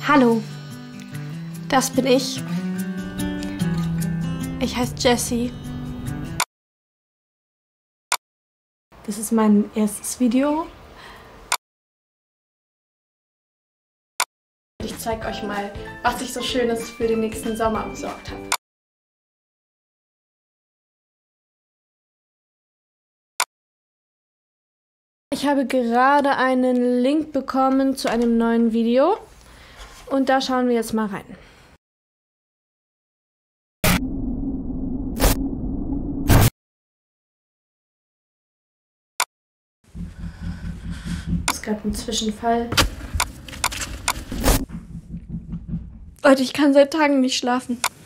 Hallo, das bin ich. Ich heiße Jessy. Das ist mein erstes Video. Ich zeige euch mal, was ich so Schönes für den nächsten Sommer besorgt habe. Ich habe gerade einen Link bekommen zu einem neuen Video und da schauen wir jetzt mal rein. Es gab einen Zwischenfall. Leute, ich kann seit Tagen nicht schlafen.